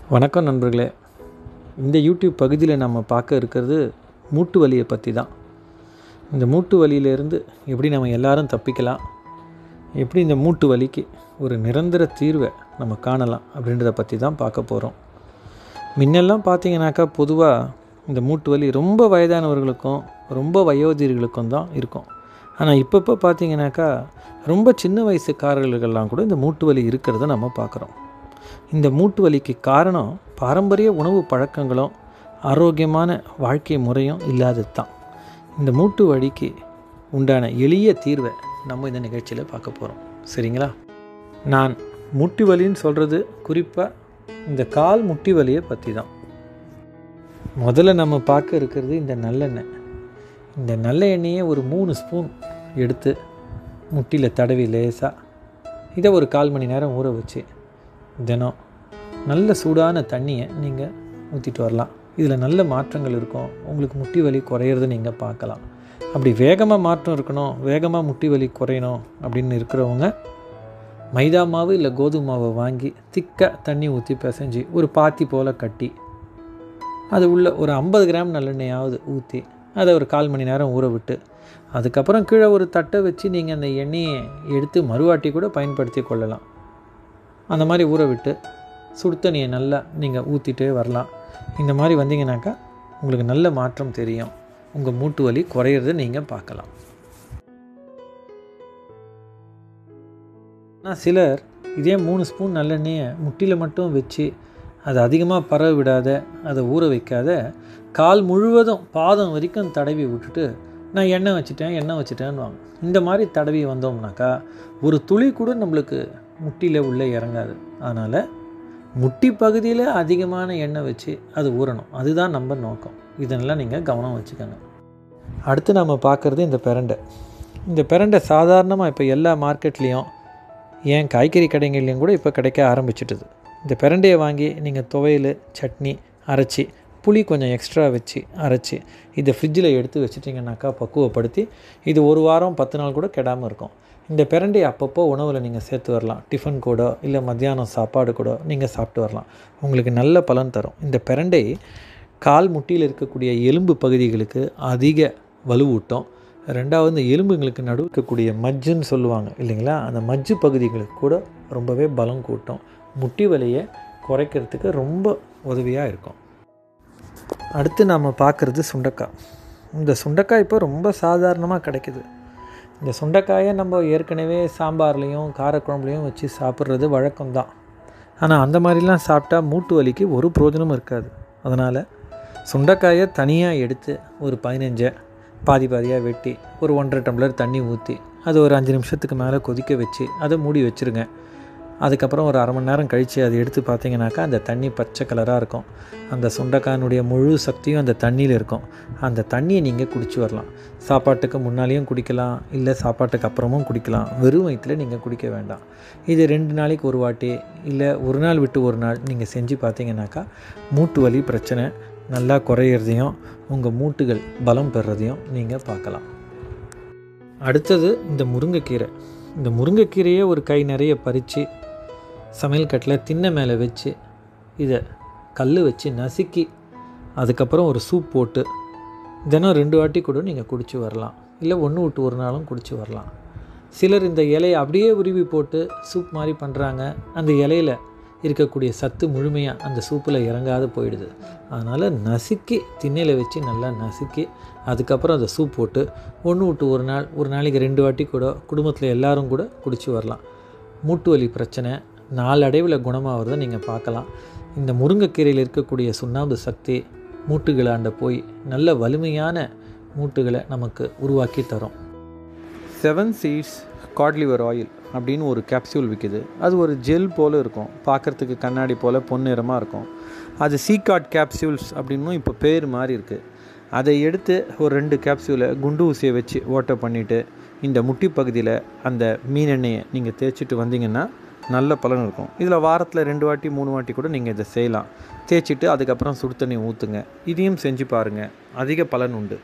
வணக்கம் நண்பர்களே. இந்த யூடியூப் பகுதியில் நம்ம பார்க்க இருக்கிறது மூட்டு வலியை பற்றி தான். இந்த மூட்டு வலியிலேருந்து எப்படி நம்ம எல்லாரும் தப்பிக்கலாம், எப்படி இந்த மூட்டு வலிக்கு ஒரு நிரந்தர தீர்வை நம்ம காணலாம் அப்படின்றத பற்றி தான் பார்க்க போகிறோம். முன்னெல்லாம் பார்த்தீங்கன்னாக்கா பொதுவாக இந்த மூட்டு வலி ரொம்ப வயதானவர்களுக்கும் ரொம்ப வயோதிகர்களுக்கும் தான் இருக்கும். ஆனால் இப்போ பார்த்தீங்கன்னாக்கா ரொம்ப சின்ன வயசுக்காரர்களுக்கெல்லாம் கூட இந்த மூட்டு வலி இருக்கிறத நம்ம பார்க்குறோம். இந்த மூட்டு வலிக்கு காரணம் பாரம்பரிய உணவு பழக்கங்களும் ஆரோக்கியமான வாழ்க்கை முறையும் இல்லாதது தான். இந்த மூட்டு வலிக்கு உண்டான எளிய தீர்வை நம்ம இந்த நிகழ்ச்சியில் பார்க்க போகிறோம். சரிங்களா? நான் முட்டி வலின்னு சொல்கிறது குறிப்பாக இந்த கால் முட்டி வலியை பற்றி தான். முதல்ல நம்ம பார்க்க இருக்கிறது இந்த நல்லெண்ணெய். இந்த நல்ல எண்ணெயை ஒரு 3 ஸ்பூன் எடுத்து முட்டியில் தடவி லேசாக இதை ஒரு 1/4 மணி நேரம் ஊற வச்சு தினம் நல்ல சூடான தண்ணியை நீங்கள் ஊற்றிட்டு வரலாம். இதில் நல்ல மாற்றங்கள் இருக்கும். உங்களுக்கு முட்டி வலி குறையிறது நீங்கள் பார்க்கலாம். அப்படி வேகமாக மாற்றம் இருக்கணும், வேகமாக முட்டி வலி குறையணும் அப்படின்னு இருக்கிறவங்க மைதா மாவு இல்லை கோதுமை மாவை வாங்கி திக்காக தண்ணி ஊற்றி பிசைஞ்சு ஒரு பாத்தி போல் கட்டி அது உள்ள ஒரு 50 கிராம் நல்லெண்ணெயாவது ஊற்றி அதை ஒரு 1/4 மணி நேரம் ஊற விட்டு அதுக்கப்புறம் கீழே ஒரு தட்டை வச்சு நீங்கள் அந்த எண்ணெயை எடுத்து மறுவாட்டி கூட பயன்படுத்தி கொள்ளலாம். அந்த மாதிரி ஊற விட்டு சுடு தண்ணியை நல்லா நீங்கள் ஊற்றிட்டே வரலாம். இந்த மாதிரி வந்தீங்கன்னாக்கா உங்களுக்கு நல்ல மாற்றம் தெரியும். உங்கள் மூட்டு வலி குறையிறத நீங்கள் பார்க்கலாம். ஆனால் சிலர் இதே 3 ஸ்பூன் நல்லெண்ணெயை முட்டியில் மட்டும் வச்சு அதை அதிகமாக பரவ விடாத, அதை ஊற வைக்காத, கால் முழுவதும் பாதம் வரைக்கும் தடவி விட்டுட்டு நான் எண்ணெய் வச்சுட்டேன்னுவாங்க. இந்த மாதிரி தடவி வந்தோம்னாக்கா ஒரு துளி கூட நம்மளுக்கு முட்டியில் உள்ளே இறங்காது. அதனால் முட்டி பகுதியில் அதிகமான எண்ணெய் வச்சு அது ஊறணும். அதுதான் நம்ம நோக்கம். இதெல்லாம் நீங்கள் கவனம் வச்சுக்கோங்க. அடுத்து நம்ம பார்க்குறது இந்த பிரண்டை. இந்த பிரண்டை சாதாரணமாக இப்போ எல்லா மார்க்கெட்லேயும் ஏன் காய்கறி கடைகள்லேயும் கூட இப்போ கிடைக்க ஆரம்பிச்சிட்டுது. இந்த பிரண்டையை வாங்கி நீங்கள் துவையல், சட்னி அரைச்சி, புளி கொஞ்சம் எக்ஸ்ட்ரா வச்சு அரைச்சி இதை ஃப்ரிட்ஜில் எடுத்து வச்சுட்டிங்கனாக்கா பக்குவப்படுத்தி இது 1 வாரம் 10 நாள் கூட கெடாமல் இருக்கும். இந்த பிரண்டையை அப்பப்போ உணவில் நீங்கள் சேர்த்து வரலாம். டிஃபன் கூட இல்லை மத்தியானம் சாப்பாடு கூட நீங்கள் சாப்பிட்டு வரலாம். உங்களுக்கு நல்ல பலன் தரும். இந்த பிரண்டை கால் முட்டியில் இருக்கக்கூடிய எலும்பு பகுதிகளுக்கு அதிக வலுவூட்டும். ரெண்டாவது இந்த எலும்புங்களுக்கு நடுவு இருக்கக்கூடிய மஜ்ஜுன்னு சொல்லுவாங்க இல்லைங்களா, அந்த மஜ்ஜு பகுதிகளுக்கு கூட ரொம்பவே பலம் கூட்டும். முட்டி வலியை குறைக்கிறதுக்கு ரொம்ப உதவியாக இருக்கும். அடுத்து நாம் பார்க்குறது சுண்டக்காய். இந்த சுண்டக்காய் இப்போ ரொம்ப சாதாரணமாக கிடைக்குது. இந்த சுண்டைக்காயை நம்ம ஏற்கனவே சாம்பார்லேயும் காரக்குழம்புலையும் வச்சு சாப்பிட்றது வழக்கம்தான். ஆனால் அந்த மாதிரிலாம் சாப்பிட்டா மூட்டு வலிக்கு ஒரு பிரயோஜனமும் இருக்காது. அதனால் சுண்டைக்காயை தனியாக எடுத்து ஒரு 15 பாதியாக வெட்டி ஒரு 1.5 டம்ளர் தண்ணி ஊற்றி அது ஒரு 5 நிமிஷத்துக்கு மேலே கொதிக்க வச்சு அதை மூடி வச்சுருங்க. அதுக்கப்புறம் ஒரு 1/2 மணி நேரம் கழித்து அதை எடுத்து பார்த்தீங்கன்னாக்கா அந்த தண்ணி பச்சை கலராக இருக்கும். அந்த சுண்டைக்காயினுடைய முழு சக்தியும் அந்த தண்ணியில் இருக்கும். அந்த தண்ணியை நீங்கள் குடிச்சு வரலாம். சாப்பாட்டுக்கு முன்னாலேயும் குடிக்கலாம், இல்லை சாப்பாட்டுக்கு அப்புறமும் குடிக்கலாம். வெறும் வயிற்றில் நீங்கள் குடிக்க வேண்டாம். இது 2 நாளைக்கு ஒரு வாட்டி இல்லை ஒரு நாள் விட்டு ஒரு நாள் நீங்கள் செஞ்சு பார்த்தீங்கன்னாக்கா மூட்டு வலி பிரச்சனை நல்லா குறையிறதையும் உங்கள் மூட்டுகள் பலம் பெறுறதையும் நீங்கள் பார்க்கலாம். அடுத்தது இந்த முருங்கைக்கீரை. இந்த முருங்கைக்கீரையை ஒரு கை நிறைய பறித்து சமையல் கட்டில் திண்ணை மேலே வச்சு இதை கல் வச்சு நசுக்கி அதுக்கப்புறம் ஒரு சூப் போட்டு தினம் 2 வாட்டி கூட நீங்கள் குடிச்சு வரலாம். இல்லை 1 விட்டு ஒரு நாளும் குடிச்சு வரலாம். சிலர் இந்த இலையை அப்படியே உருவி போட்டு சூப் மாதிரி பண்ணுறாங்க. அந்த இலையில் இருக்கக்கூடிய சத்து முழுமையாக அந்த சூப்பில் இறங்காது போயிடுது. அதனால் நசுக்கி திண்ணையில் வச்சு நல்லா நசுக்கி அதுக்கப்புறம் அதை சூப் போட்டு 1 விட்டு ஒரு நாள், ஒரு நாளைக்கு 2 வாட்டி கூட குடும்பத்தில் எல்லோரும் கூட குடிச்சு வரலாம். மூட்டு வலி பிரச்சனை நாளடைவில் குணமாகிறத நீங்கள் பார்க்கலாம். இந்த முருங்கைக்கீரையில் இருக்கக்கூடிய சுண்ணாம்பு சக்தி மூட்டுகளாண்ட போய் நல்ல வலிமையான மூட்டுகளை நமக்கு உருவாக்கி தரும். 7 சீட்ஸ் காட் லிவர் ஆயில் அப்படின்னு ஒரு கேப்சூல் விற்கிது. அது ஒரு ஜெல் போல் இருக்கும். பார்க்குறதுக்கு கண்ணாடி போல் பொன்னிறமாக இருக்கும். அது சீகாட் கேப்சூல்ஸ் அப்படின்னும் இப்போ பேர் மாதிரி இருக்குது. அதை எடுத்து ஒரு 2 கேப்சூலை குண்டு ஊசியை வச்சு ஓட்டை பண்ணிவிட்டு இந்த முட்டி பகுதியில் அந்த மீனெண்ணெயை நீங்கள் தேய்ச்சிட்டு வந்தீங்கன்னா நல்ல பலன் இருக்கும். இதில் வாரத்தில் 2 வாட்டி 3 வாட்டி கூட நீங்கள் இதை செய்யலாம். தேய்ச்சிட்டு அதுக்கப்புறம் சுடு தண்ணி ஊற்றுங்க. இதையும் செஞ்சு பாருங்கள், அதிக பலன் உண்டு.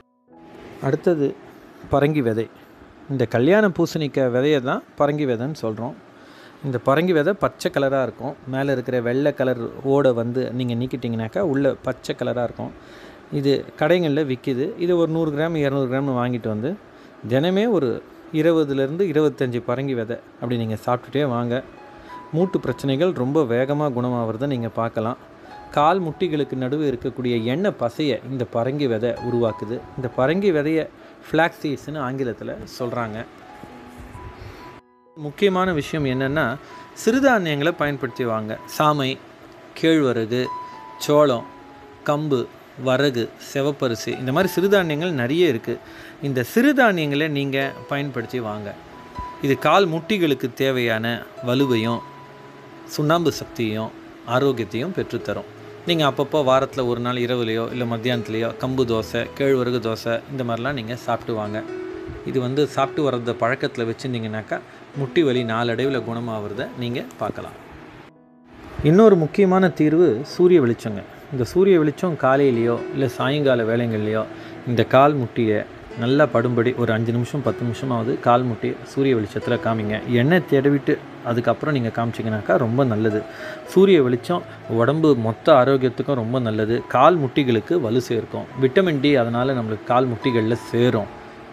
அடுத்தது பரங்கி விதை. இந்த கல்யாண பூசணிக்காய் விதையை தான் பரங்கி விதைன்னு சொல்கிறோம். இந்த பரங்கி விதை பச்சை கலராக இருக்கும். மேலே இருக்கிற வெள்ளை கலர் ஓடை வந்து நீங்கள் நீக்கிட்டிங்கனாக்கா உள்ளே பச்சை கலராக இருக்கும். இது கடைகளில் விற்கிது. இது ஒரு 100 கிராம் 200 கிராம்னு வாங்கிட்டு வந்து தினமே ஒரு 20லேருந்து 25 பரங்கி விதை அப்படி நீங்கள் சாப்பிட்டுட்டே வாங்க. மூட்டு பிரச்சனைகள் ரொம்ப வேகமாக குணமாகிறத நீங்கள் பார்க்கலாம். கால் முட்டிகளுக்கு நடுவே இருக்கக்கூடிய எண்ணெய் பசையை இந்த பரங்கி விதை உருவாக்குது. இந்த பரங்கி விதையை ஃப்ளாக்ஸ் சீட்ஸ்னு ஆங்கிலத்தில் சொல்கிறாங்க. முக்கியமான விஷயம் என்னென்னா சிறுதானியங்களை பயன்படுத்தி வாங்க. சாமை, கேழ்வரகு, சோளம், கம்பு, வரகு, சிவப்பரிசி இந்த மாதிரி சிறுதானியங்கள் நிறைய இருக்குது. இந்த சிறுதானியங்களை நீங்கள் பயன்படுத்தி வாங்க. இது கால் முட்டிகளுக்கு தேவையான வலுவையும் சுண்ணாம்பு சக்தியையும் ஆரோக்கியத்தையும் பெற்றுத்தரும். நீங்கள் அப்பப்போ வாரத்தில் ஒரு நாள் இரவுலையோ இல்லை மத்தியானத்துலேயோ கம்பு தோசை, கேழ்வரகு தோசை இந்த மாதிரிலாம் நீங்கள் சாப்பிட்டு வாங்க. இது வந்து சாப்பிட்டு வர்றத பழக்கத்தில் வச்சுருந்தீங்கன்னாக்கா முட்டி வலி நாளடைவில் குணமாகிறத நீங்கள் பார்க்கலாம். இன்னொரு முக்கியமான தீர்வு சூரிய வெளிச்சங்க. இந்த சூரிய வெளிச்சம் காலையிலையோ இல்லை சாயங்கால வேளைங்கள்லையோ இந்த கால் முட்டியை நல்லா படும்படி ஒரு 5 நிமிஷம் 10 நிமிஷமாவது கால் முட்டி சூரிய வெளிச்சத்தில் காமிங்க. எண்ணெய் தடவிட்டு அதுக்கப்புறம் நீங்கள் காமிச்சிங்கனாக்கா ரொம்ப நல்லது. சூரிய வெளிச்சம் உடம்பு மொத்த ஆரோக்கியத்துக்கும் ரொம்ப நல்லது. கால் முட்டிகளுக்கு வலு சேர்க்கும். விட்டமின் டி அதனால் நம்மளுக்கு கால் முட்டிகளில் சேரும்.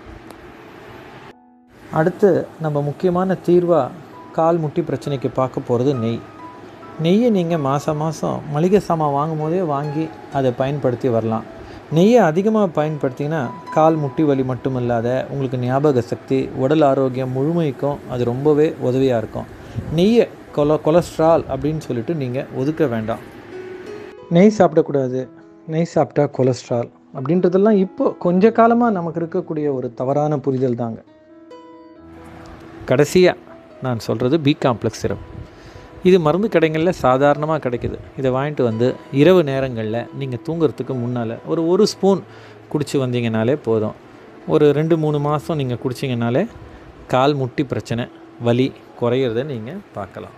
அடுத்து நம்ம முக்கியமான தீர்வாக கால் முட்டி பிரச்சனைக்கு பார்க்க போகிறது நெய். நெய்யை நீங்கள் மாதம் மளிகை சாமான் வாங்கும் போதே வாங்கி அதை பயன்படுத்தி வரலாம். நெய்யை அதிகமாக பயன்படுத்திங்கன்னா கால் முட்டி வலி மட்டும் இல்லாத உங்களுக்கு ஞாபக சக்தி, உடல் ஆரோக்கியம் முழுமைக்கும் அது ரொம்பவே உதவியாக இருக்கும். நெய்யை கொலஸ்ட்ரால் அப்படின்னு சொல்லிட்டு நீங்கள் ஒதுக்க வேண்டாம். நெய் சாப்பிடக்கூடாது, நெய் சாப்பிட்டா கொலஸ்ட்ரால் அப்படின்றதெல்லாம் இப்போ கொஞ்ச காலமாக நமக்கு இருக்கக்கூடிய ஒரு தவறான புரிதல் தாங்க. கடைசியாக நான் சொல்கிறது bcomplex சிரப். இது மருந்து கடைகளில் சாதாரணமாக கிடைக்கிது. இதை வாங்கிட்டு வந்து இரவு நேரங்களில் நீங்கள் தூங்குறதுக்கு முன்னால் ஒரு ஸ்பூன் குடிச்சு வந்தீங்கனாலே போதும். ஒரு 2-3 மாதம் நீங்கள் குடிச்சிங்கனாலே கால் முட்டி பிரச்சனை வலி குறையிறத நீங்கள் பார்க்கலாம்.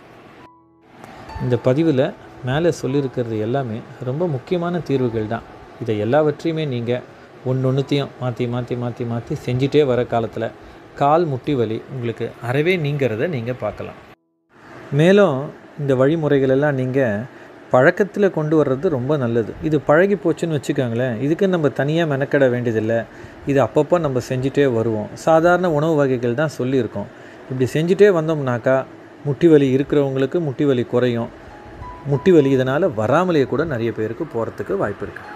இந்த பதிவில் மேலே சொல்லியிருக்கிறது எல்லாமே ரொம்ப முக்கியமான தீர்வுகள் தான். இதை எல்லாவற்றையுமே நீங்கள் ஒன்றுத்தையும் மாற்றி செஞ்சிட்டே வர காலத்தில் கால் முட்டி வலி உங்களுக்கு அறவே நீங்கிறத நீங்கள் பார்க்கலாம். மேலும் இந்த வழிமுறைகளெல்லாம் நீங்கள் பழக்கத்தில் கொண்டு வர்றது ரொம்ப நல்லது. இது பழகி போச்சுன்னு வச்சுக்கோங்களேன், இதுக்கு நம்ம தனியாக மெனக்கட வேண்டியதில்லை. இது அப்பப்போ நம்ம செஞ்சுட்டே வருவோம். சாதாரண உணவு வகைகள் தான் சொல்லியிருக்கோம். இப்படி செஞ்சுட்டே வந்தோம்னாக்கா முட்டி வலி இருக்கிறவங்களுக்கு முட்டி வலி குறையும். முட்டி வலி இதனால் வராமலேயே கூட நிறைய பேருக்கு போகிறதுக்கு வாய்ப்பு இருக்குது.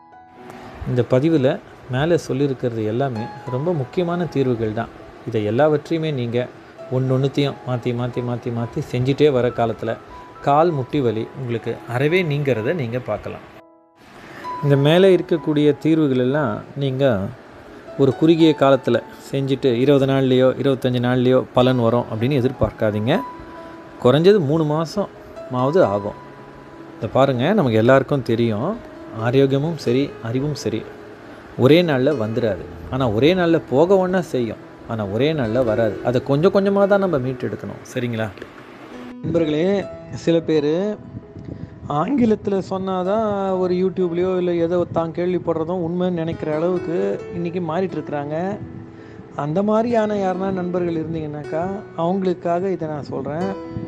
இந்த பதிவில் மேலே சொல்லியிருக்கிறது எல்லாமே ரொம்ப முக்கியமான தீர்வுகள் தான். இதை எல்லாவற்றையுமே நீங்கள் ஒன்றுத்தையும் மாற்றி செஞ்சிட்டே வர காலத்தில் கால் முட்டி வலி உங்களுக்கு அறவே நீங்கிறத நீங்கள் பார்க்கலாம். இந்த மேலே இருக்கக்கூடிய தீர்வுகளெல்லாம் நீங்கள் ஒரு குறுகிய காலத்தில் செஞ்சுட்டு 20 நாள்லேயோ 25 நாள்லேயோ பலன் வரும் அப்படின்னு எதிர்பார்க்காதீங்க. குறைஞ்சது 3 மாதமாவது ஆகும். இதை பாருங்கள், நமக்கு எல்லாருக்கும் தெரியும், ஆரோக்கியமும் சரி அறிவும் சரி ஒரே நாளில் வந்துடாது. ஆனால் ஒரே நாளில் போக ஒன்றா செய்யும், ஆனால் ஒரே நாளில் வராது. அதை கொஞ்சம் கொஞ்சமாக தான் நம்ம மீட்டு எடுக்கணும். சரிங்களா நண்பர்களே? சில பேர் ஆங்கிலத்தில் சொன்னால் தான் ஒரு யூடியூப்லேயோ இல்லை ஏதோ தான் கேள்விப்படுறதும் உண்மைன்னு நினைக்கிற அளவுக்கு இன்றைக்கி மாறிட்டுருக்குறாங்க. அந்த மாதிரியான யாருன்னா நண்பர்கள் இருந்தீங்கன்னாக்கா அவங்களுக்காக இதை நான் சொல்கிறேன்.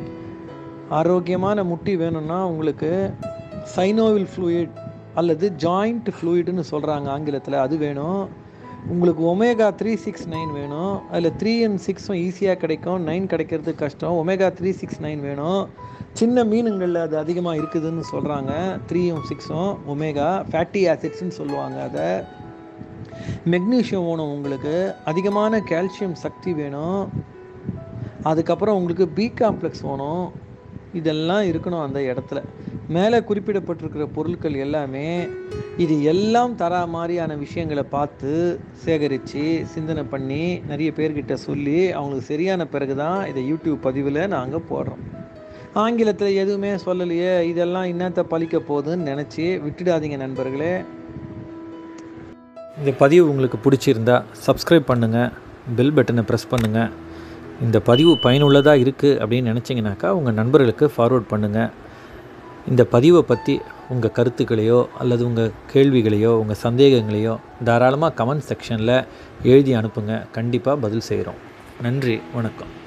ஆரோக்கியமான முட்டி வேணும்னா உங்களுக்கு சைனோவில் ஃப்ளூயிட் அல்லது ஜாயிண்ட் ஃப்ளூயிட்னு சொல்கிறாங்க ஆங்கிலத்தில், அது வேணும். உங்களுக்கு ஒமேகா 369 வேணும். அதில் 3 and 6 ஈஸியாக கிடைக்கும், 9 கிடைக்கிறது கஷ்டம். ஒமேகா 369 வேணும். சின்ன மீனுங்களில் அது அதிகமாக இருக்குதுன்னு சொல்கிறாங்க. 3 and 6 ஒமேகா ஃபேட்டி ஆசிட்ஸ்ன்னு சொல்லுவாங்க. அதை மெக்னீஷியம் வேணும். உங்களுக்கு அதிகமான கால்சியம் சக்தி வேணும். அதுக்கப்புறம் உங்களுக்கு bcomplex வேணும். இதெல்லாம் இருக்கணும் அந்த இடத்துல. மேலே குறிப்பிடப்பட்டிருக்கிற பொருட்கள் எல்லாமே இது எல்லாம் தரா மாதிரியான விஷயங்களை பார்த்து சேகரித்து சிந்தனை பண்ணி நிறைய பேர்கிட்ட சொல்லி அவங்களுக்கு சரியான பிறகு தான் இதை யூடியூப் பதிவில் நாங்கள் போடுறோம். ஆங்கிலத்தில் எதுவுமே சொல்லலையே, இதெல்லாம் இன்னத்தை பழிக்க போகுதுன்னு நினச்சி விட்டுடாதீங்க நண்பர்களே. இந்த பதிவு உங்களுக்கு பிடிச்சிருந்தா சப்ஸ்கிரைப் பண்ணுங்கள், பெல் பட்டனை ப்ரெஸ் பண்ணுங்கள். இந்த பதிவு பயனுள்ளதாக இருக்குது அப்படின்னு நினச்சிங்கனாக்கா உங்கள் நண்பர்களுக்கு ஃபார்வர்ட் பண்ணுங்கள். இந்த பதிவை பற்றி உங்கள் கருத்துக்களையோ அல்லது உங்கள் கேள்விகளையோ உங்கள் சந்தேகங்களையோ தாராளமாக கமெண்ட் செக்ஷனில் எழுதி அனுப்புங்க. கண்டிப்பாக பதில் செய்கிறோம். நன்றி, வணக்கம்.